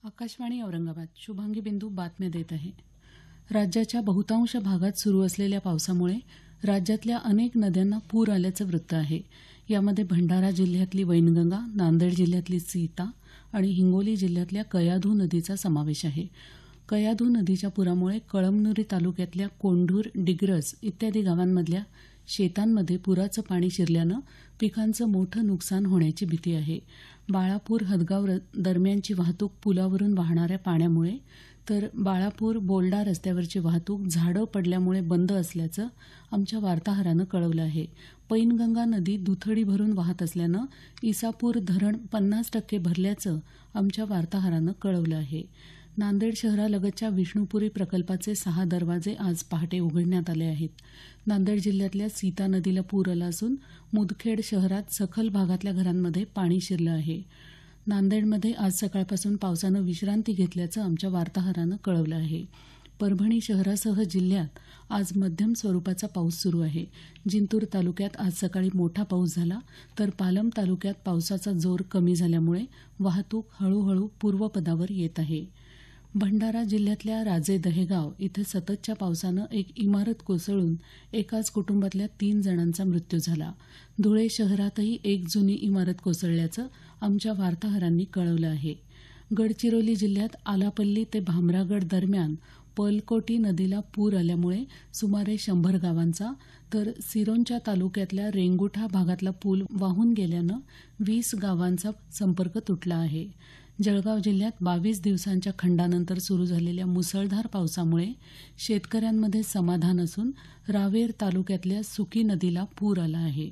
आकाशवाणी औरंगाबाद शुभांगी बिंदू बातम्या देत आहे. राज्याच्या बहुतांश भागात सुरू असलेल्या पावसामुळे राज्यातल्या अनेक नद्यांना पूर आल्याचं वृत्त आहे. यामध्ये भंडारा जिल्ह्यातली वैनगंगा, नांदेड जिल्ह्यातली सीता आणि हिंगोली जिल्ह्यातल्या कयाधू नदीचा समावेश आहे. कयाधू नदीच्या पुरामुळे कळमनुरी तालुक्यातल्या कोंढूर, डिग्रस इत्यादी गावांमधल्या शेतांमध्ये पुराचं पाणी शिरल्यानं पिकांचं मोठं नुकसान होण्याची भीती आहे. बाळापूर हदगाव दरम्यानची वाहतूक पुलावरून वाहणाऱ्या पाण्यामुळे तर बाळापूर बोल्डा रस्त्यावरची वाहतूक झाडं पडल्यामुळे बंद असल्याचं आमच्या वार्ताहरानं कळवलं आहे. पैनगंगा नदी दुथडी भरून वाहत असल्यानं इसापूर धरण 50% भरल्याचं आमच्या वार्ताहरानं कळवलं आहे. नांदेड शहरालगतच्या विष्णुपुरी प्रकल्पाचे 6 दरवाजे आज पहाटे उघडण्यात आले आहेत. नांदेड जिल्ह्यातल्या सीता नदीला पूर आला असून मुदखेड शहरात सखल भागातल्या घरांमध्ये पाणी शिरलं आहे. नांदेडमध्ये आज सकाळपासून पावसानं विश्रांती घेतल्याचं आमच्या वार्ताहरानं कळवलं आहे. परभणी शहरासह जिल्ह्यात आज मध्यम स्वरूपाचा पाऊस सुरू आहे. जिंतूर तालुक्यात आज सकाळी मोठा पाऊस झाला तर पालम तालुक्यात पावसाचा जोर कमी झाल्यामुळे वाहतूक हळूहळू पूर्वपदावर येत आहे. भंडारा जिल्ह्यातल्या राजे दहेगाव इथं सततच्या पावसानं एक इमारत कोसळून एकाच कुटुंबातल्या 3 जणांचा मृत्यू झाला. धुळे शहरातही एक जुनी इमारत कोसळल्याचं आमच्या वार्ताहरांनी कळवलं आहे. गडचिरोली जिल्ह्यात आलापल्ली ते भामरागड दरम्यान पर्लकोटी नदीला पूर आल्यामुळे सुमारे 100 गावांचा तर सिरोंचा तालुक्यातल्या रेंगुठा भागातला पूल वाहून गेल्यानं 20 गावांचा संपर्क तुटला आहे. जळगाव जिल्ह्यात 22 दिवसांच्या खंडानंतर सुरू झालेल्या मुसळधार पावसामुळे शेतकऱ्यांमध्ये समाधान असून रावेर तालुक्यातल्या सुकी नदीला पूर आला आहे.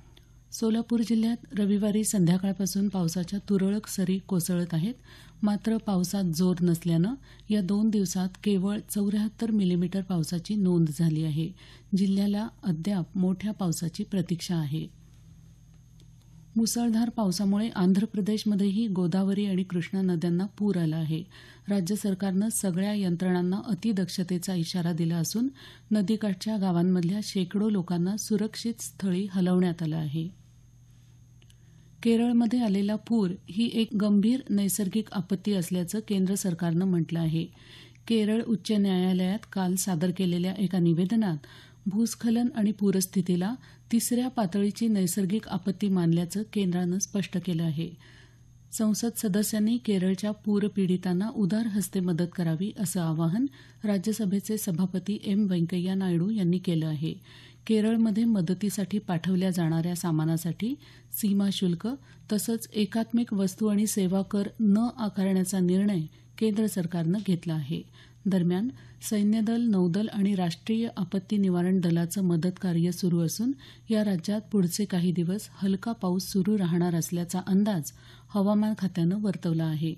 सोलापूर जिल्ह्यात रविवारी संध्याकाळपासून पावसाच्या तुरळक सरी कोसळत आहेत. मात्र पावसात जोर नसल्यानं या 2 दिवसात केवळ 74 मिलीमीटर पावसाची नोंद झाली आहे. जिल्ह्याला अद्याप मोठ्या पावसाची प्रतीक्षा आहे. मुसळधार पावसामुळे आंध्र प्रदेशमध्येही गोदावरी आणि कृष्णा नद्यांना पूर आला आहे. राज्य सरकारनं सगळ्या यंत्रणांना अतिदक्षतेचा इशारा दिला असून नदीकाठच्या गावांमधल्या शेकडो लोकांना सुरक्षित स्थळी हलवण्यात आलं आहे. केरळमध्ये आलेला पूर ही एक गंभीर नैसर्गिक आपत्ती असल्याचं केंद्र सरकारनं म्हटलं आहे. केरळ उच्च न्यायालयात काल सादर केलेल्या एका निवेदनात भूस्खलन आणि पूरस्थितीला 3ऱ्या पातळीची नैसर्गिक आपत्ती मानल्याचं केंद्रानं स्पष्ट केलं आहे. संसद सदस्यांनी केरळच्या पूरपीडितांना उदार हस्ते मदत करावी असं आवाहन राज्यसभेचे सभापती एम व्यंकय्या नायडू यांनी केलं आहे. केरळमध्ये मदतीसाठी पाठवल्या जाणाऱ्या सामानासाठी सीमा शुल्क तसंच एकात्मिक वस्तू आणि सेवा कर न आकारण्याचा निर्णय केंद्र सरकारनं घेतला आहे. दरम्यान सैन्यदल, नौदल आणि राष्ट्रीय आपत्ती निवारण दलाचं मदत कार्य सुरू असून या राज्यात पुढचे काही दिवस हलका पाऊस सुरू राहणार असल्याचा अंदाज हवामान खात्यानं वर्तवला आहे.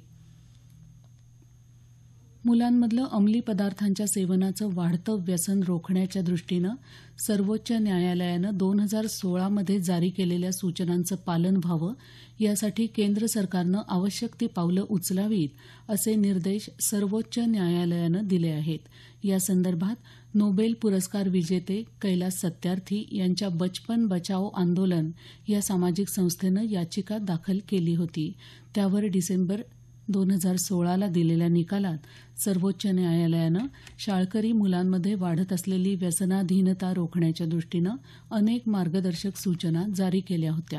मुलांमधलं अंमली पदार्थांच्या सेवनाचं वाढतं व्यसन रोखण्याच्या दृष्टीनं सर्वोच्च न्यायालयानं 2016 मध्ये जारी केलेल्या सूचनांचं पालन व्हावं यासाठी केंद्र सरकारनं आवश्यक ती पावलं उचलावीत असे निर्देश सर्वोच्च न्यायालयानं दिले आहेत. यासंदर्भात नोबेल पुरस्कार विजेते कैलास सत्यार्थी यांच्या बचपन बचाओ आंदोलन या सामाजिक संस्थेनं याचिका दाखल केली होती. त्यावर डिसेंबर 2016ला दिलेल्या निकालात सर्वोच्च न्यायालयानं शाळकरी मुलांमध्ये वाढत असलेली व्यसनाधीनता रोखण्याच्या दृष्टीनं अनेक मार्गदर्शक सूचना जारी केल्या होत्या.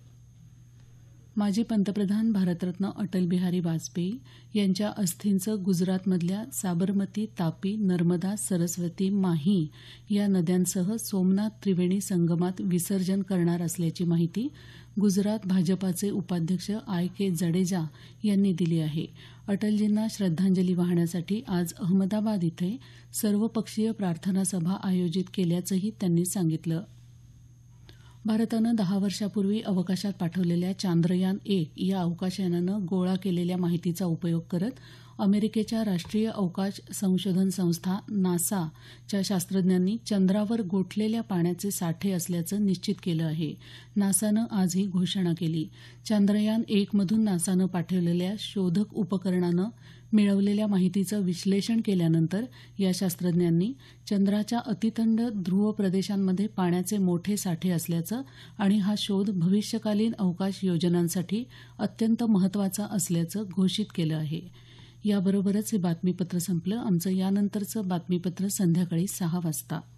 माजी पंतप्रधान भारतरत्न अटल बिहारी वाजपेयी यांच्या अस्थींचं गुजरातमधल्या साबरमती, तापी, नर्मदा, सरस्वती, माही या नद्यांसह सोमनाथ त्रिवेणी संगमात विसर्जन करणार असल्याची माहिती गुजरात भाजपाचे उपाध्यक्ष IK जडेजा यांनी दिली आहे. अटलजींना श्रद्धांजली वाहण्यासाठी आज अहमदाबाद इथे सर्वपक्षीय प्रार्थना सभा आयोजित केल्याचंही त्यांनी सांगितलं. भारतानं 10 वर्षापूर्वी अवकाशात पाठवलेल्या चांद्रयान-1 या अवकाशयानानं गोळा केलेल्या माहितीचा उपयोग करत अमेरिकेच्या राष्ट्रीय अवकाश संशोधन संस्था नासाच्या शास्त्रज्ञांनी चंद्रावर गोठलेल्या पाण्याचे साठे असल्याचं निश्चित केलं आहे. नासानं आज ही घोषणा केली. चांद्रयान-1 मधून नासानं पाठवलेल्या शोधक उपकरणानं मिळवलेल्या माहितीचं विश्लेषण केल्यानंतर या शास्त्रज्ञांनी चंद्राच्या अतिथंड ध्रुव प्रदेशांमध्ये पाण्याचे मोठे साठे असल्याचं आणि हा शोध भविष्यकालीन अवकाश योजनांसाठी अत्यंत महत्त्वाचा असल्याचं घोषित केलं आहे. याबरोबरच हे बातमीपत्र संपलं. आमचं यानंतरचं बातमीपत्र संध्याकाळी 6 वाजता.